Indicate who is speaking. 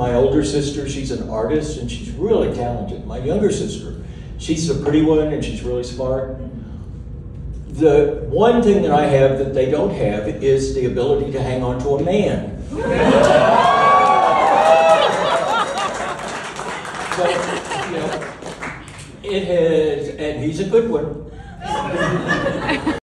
Speaker 1: My older sister, she's an artist and she's really talented. My younger sister, she's a pretty one and she's really smart. The one thing that I have that they don't have is the ability to hang on to a man. So, you know, it has, and he's a good one.